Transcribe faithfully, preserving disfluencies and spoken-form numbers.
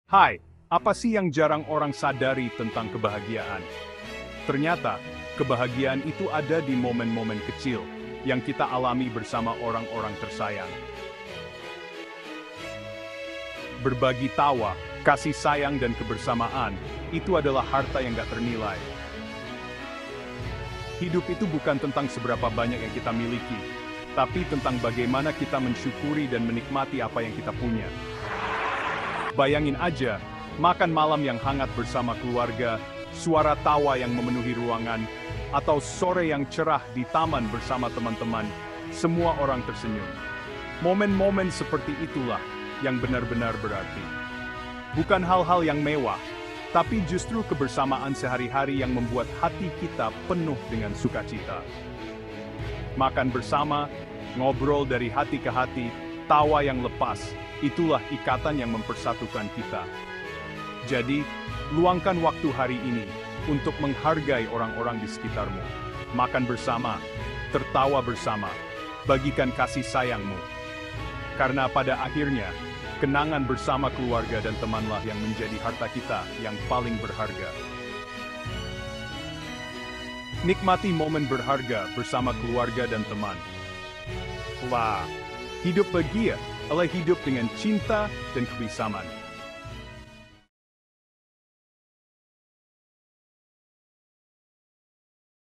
Hai, apa sih yang jarang orang sadari tentang kebahagiaan? Ternyata, kebahagiaan itu ada di momen-momen kecil yang kita alami bersama orang-orang tersayang. Berbagi tawa, kasih sayang dan kebersamaan, itu adalah harta yang gak ternilai. Hidup itu bukan tentang seberapa banyak yang kita miliki, tapi tentang bagaimana kita mensyukuri dan menikmati apa yang kita punya. Bayangin aja, makan malam yang hangat bersama keluarga, suara tawa yang memenuhi ruangan, atau sore yang cerah di taman bersama teman-teman, semua orang tersenyum. Momen-momen seperti itulah yang benar-benar berarti. Bukan hal-hal yang mewah, tapi justru kebersamaan sehari-hari yang membuat hati kita penuh dengan sukacita. Makan bersama, ngobrol dari hati ke hati, tawa yang lepas, itulah ikatan yang mempersatukan kita. Jadi, luangkan waktu hari ini untuk menghargai orang-orang di sekitarmu. Makan bersama, tertawa bersama, bagikan kasih sayangmu. Karena pada akhirnya, kenangan bersama keluarga dan temanlah yang menjadi harta kita yang paling berharga. Nikmati momen berharga bersama keluarga dan teman. Wah, hidup bahagia adalah hidup dengan cinta dan kebersamaan.